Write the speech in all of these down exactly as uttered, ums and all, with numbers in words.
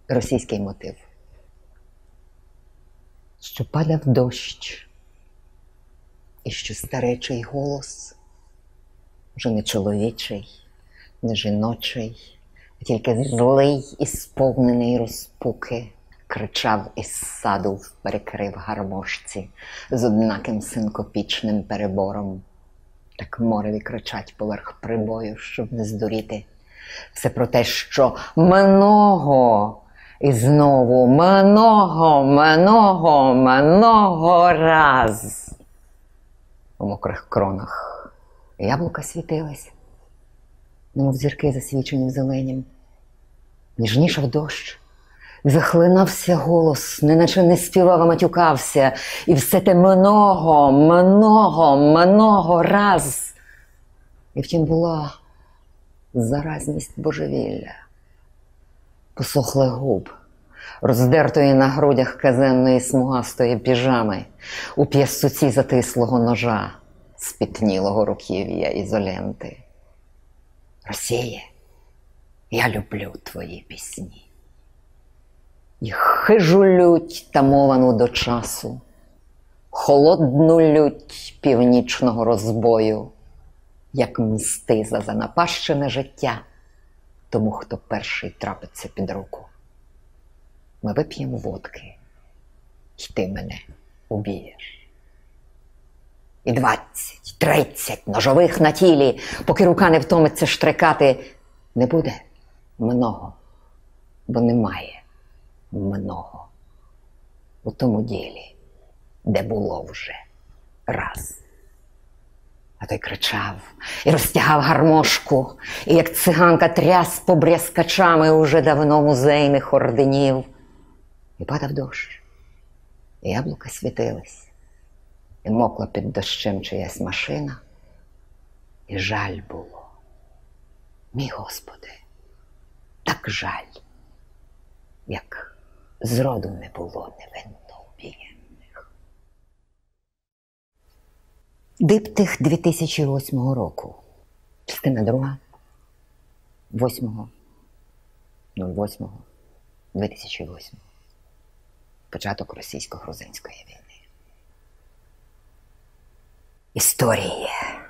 російський мотив. Що падав дощ, і що старечий голос, вже не чоловічий, не жіночий, а тільки злий і сповнений розпуки, кричав із саду в перекрив гармошці з однаким синкопічним перебором. Так мореві кричать поверх прибою, щоб не здуріти. Все про те, що «много» і знову «много, много, много раз». У мокрих кронах яблука світились, немов зірки засвічені в зеленім. Ніжнішав дощ, захлинався голос, неначе не співав, а матюкався. І все те «много, много, много раз». І втім була заразність божевілля. Посохли губ, роздертої на грудях казенної смугастої піжами, у п'ясуці затислого ножа, спітнілого руків'я ізоленти. Росіє, я люблю твої пісні. І хижу лють, тамовану до часу, холодну лють північного розбою, як мсти за занапащене життя тому, хто перший трапиться під руку. Ми вип'ємо водки, і ти мене уб'єш. І двадцять, тридцять ножових на тілі, поки рука не втомиться штрикати, не буде много, бо немає много у тому ділі, де було вже раз. А той кричав і розтягав гармошку, і як циганка тряс побрязкачами уже давно музейних орденів. І падав дощ, і яблука світились, і мокла під дощем чиясь машина, і жаль було. Мій Господи, так жаль, як зроду не було невинно убієнних. Диптих дві тисячі восьмого року. Частина друга. восьмого восьмого дві тисячі восьмого. Початок російсько-грузинської війни. Історія.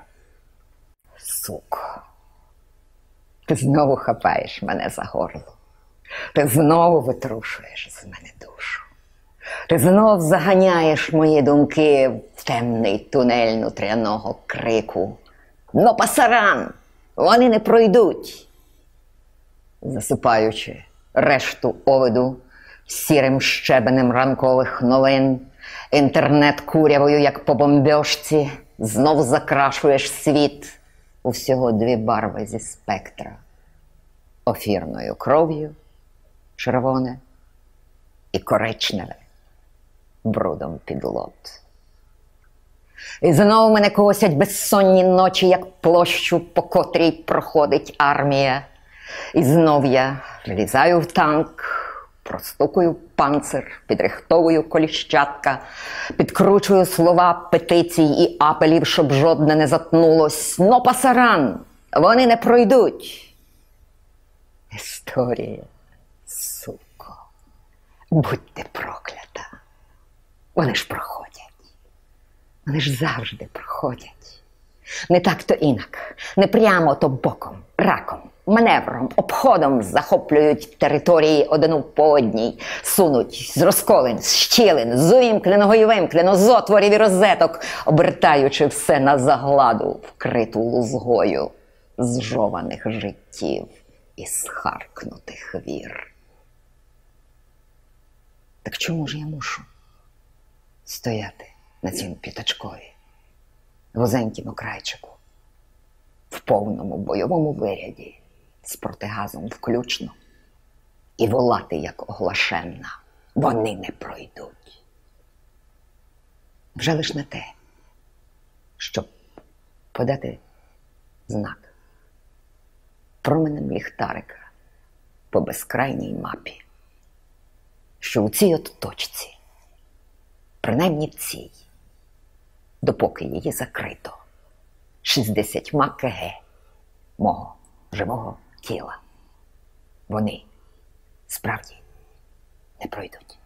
Суко. Ти знову хапаєш мене за горло. Ти знову витрушуєш з мене душу. Ти знов заганяєш мої думки в темний тунель нутряного крику. Но пасаран! Вони не пройдуть! Засипаючи решту овиду сірим щебенем ранкових новин, інтернет курявою, як по бомбьошці, знов закрашуєш світ у всього дві барви зі спектра. Офірною кров'ю, червоне, і коричневе, брудом під лоб. І знову мене косять безсонні ночі, як площу, по котрій проходить армія. І знов я влізаю в танк, простукую панцир, підрихтовую коліщатка, підкручую слова петицій і апелів, щоб жодне не затнулось. Но пасаран! Вони не пройдуть! Історія, суко, будь ти проклята. Вони ж проходять. Вони ж завжди проходять. Не так, то інак. Не прямо, то боком, раком, маневром, обходом захоплюють території одну по одній. Сунуть з розколин, з щілин, з увімкненого і вимкнено, з отворів і розеток, обертаючи все на загладу, вкриту лузгою зжованих життів і схаркнутих вір. Так чому ж я мушу стояти на цім п'ятачкові, вузенькому крайчику, в повному бойовому виряді, з протигазом включно, і волати, як оглашенна: вони не пройдуть? Вже лиш на те, щоб подати знак променем ліхтарика по безкрайній мапі, що у цій от точці, принаймні в цій, допоки її закрито шістдесятьма кг мого живого тіла, вони справді не пройдуть.